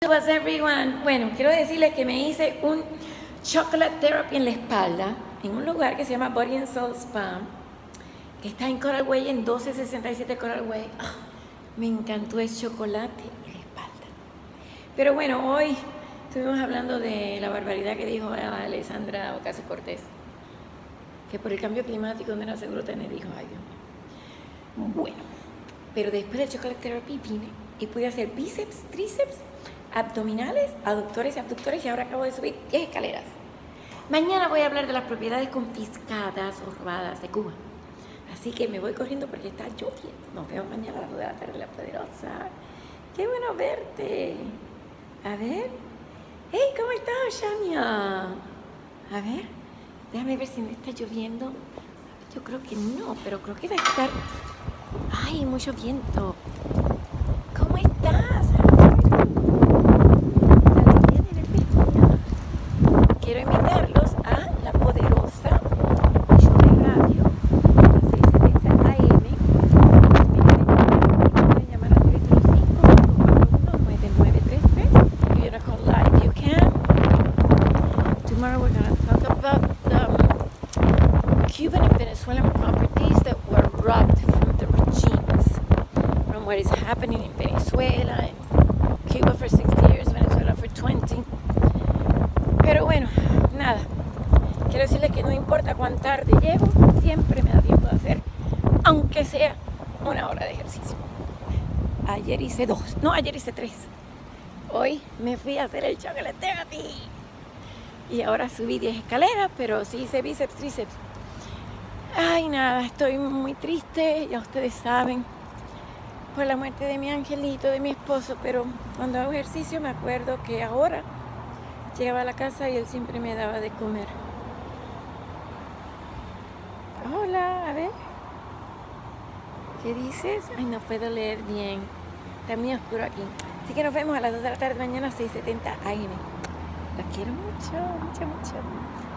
What's everyone? Bueno, quiero decirles que me hice un chocolate therapy en la espalda en un lugar que se llama Body and Soul Spa, que está en Coral Way, en 1267 Coral Way. Me encantó el chocolate en la espalda. Pero bueno, hoy estuvimos hablando de la barbaridad que dijo Alexandra Ocasio-Cortez, que por el cambio climático no era seguro tener hijos. Ay, Dios mío. Bueno, pero después del chocolate therapy vine y pude hacer bíceps, tríceps, abdominales, aductores y abductores, y ahora acabo de subir 10 escaleras. Mañana voy a hablar de las propiedades confiscadas o robadas de Cuba. Así que me voy corriendo porque está lloviendo. Nos vemos mañana a las 2 de la tarde, La Poderosa. ¡Qué bueno verte! A ver. ¡Hey! ¿Cómo estás, Shania? A ver. Déjame ver si me está lloviendo. Yo creo que no, pero creo que va a estar... ¡Ay, mucho viento! ¿Cómo estás? Quiero invitarlos a La Poderosa, show de radio, a 670 AM. Me pueden llamar al 335-441-9933. If you want to call live, you can. Tomorrow we're going to talk about the Cuban and Venezuelan properties that were robbed from the regimes, from what is happening in Venezuela, and Cuba for 60 years, Venezuela for 20. Pero bueno, nada, quiero decirles que no importa cuán tarde llego, siempre me da tiempo de hacer, aunque sea 1 hora de ejercicio. Ayer hice 2, no, ayer hice 3. Hoy me fui a hacer el chocolate therapy. Y ahora subí 10 escaleras, pero sí hice bíceps, tríceps. Ay, nada, estoy muy triste, ya ustedes saben, por la muerte de mi angelito, de mi esposo, pero cuando hago ejercicio me acuerdo que ahora llegaba a la casa y él siempre me daba de comer. Hola, a ver. ¿Qué dices? Ay, no puedo leer bien. Está muy oscuro aquí. Así que nos vemos a las 2 de la tarde mañana, 6:70 AM. Los quiero mucho, mucho, mucho.